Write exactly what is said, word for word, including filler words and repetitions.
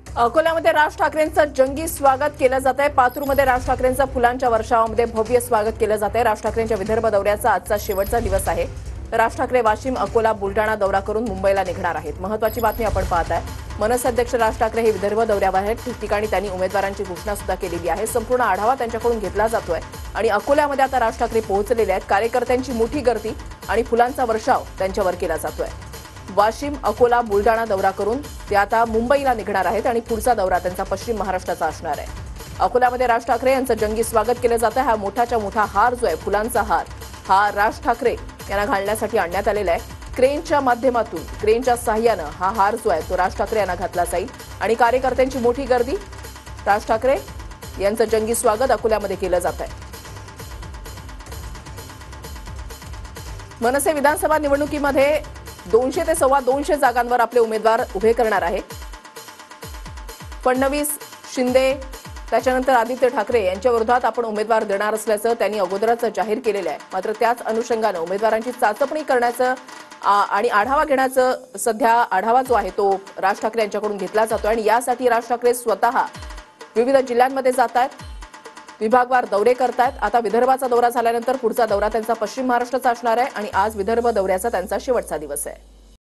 अकोल्यामध्ये राज ठाकरेंचं जंगी स्वागत केलं जात आहे। पातूरमध्ये राज ठाकरेंचं फुलांच्या वर्षावामध्ये भव्य स्वागत केलं जात आहे। राज ठाकरेंच्या विदर्भ दौऱ्याचा आजचा शेवटचा दिवस आहे। राज ठाकरे वाशिम, अकोला, बुलढाणा दौरा करून मुंबईला निघणार आहेत। महत्त्वाची बातमी आपण पाहताय। मनसे अध्यक्ष राज ठाकरे हे विदर्भ दौऱ्यावर आहेत। ठिकठिकाणी त्यांनी उमेदवारांची घोषणा सुद्धा केलेली आहे। संपूर्ण आढावा त्यांच्याकडून घेतला जातोय आणि अकोल्यामध्ये आता राज ठाकरे पोहोचलेले आहेत। कार्यकर्त्यांची मोठी गर्दी आणि फुलांचा वर्षाव त्यांच्यावर केला जातोय। वाशिम, अकोला, बुलढाणा दौरा करून ते आता मुंबईला निघणार आहेत आणि पुढचा दौरा त्यांचा पश्चिम महाराष्ट्राचा असणार आहे। अकोल्यामध्ये राज ठाकरे यांचं जंगी स्वागत केलं जातं। हा मोठाच्या मोठा हार जो आहे, फुलांचा हार, हा राज ठाकरे यांना घालण्यासाठी आणण्यात आलेला आहे। क्रेनच्या माध्यमातून, क्रेनच्या सहाय्यानं हा हार जो आहे तो राज ठाकरे यांना घातला जाईल आणि कार्यकर्त्यांची मोठी गर्दी, राज ठाकरे यांचं जंगी स्वागत अकोल्यामध्ये केलं जात आहे। मनसे विधानसभा निवडणुकीमध्ये दोनशे ते सव्वा दोनशे जागांवर आपले उमेदवार उभे करणार आहे। फडणवीस, शिंदे, त्याच्यानंतर आदित्य ठाकरे यांच्या विरोधात आपण उमेदवार देणार असल्याचं त्यांनी अगोदरच जाहीर केलेलं आहे। मात्र त्याच अनुषंगानं उमेदवारांची चाचपणी करण्याचं आणि आढावा घेण्याचं सध्या आढावा जो आहे तो राज ठाकरे यांच्याकडून घेतला जातो आणि यासाठी राज ठाकरे स्वतः विविध जिल्ह्यांमध्ये जात आहेत, विभागवार दौरे करतायत। आता विदर्भाचा दौरा झाल्यानंतर पुढचा दौरा त्यांचा पश्चिम महाराष्ट्राचा असणार आहे आणि आज विदर्भ दौऱ्याचा त्यांचा शेवटचा दिवस आहे।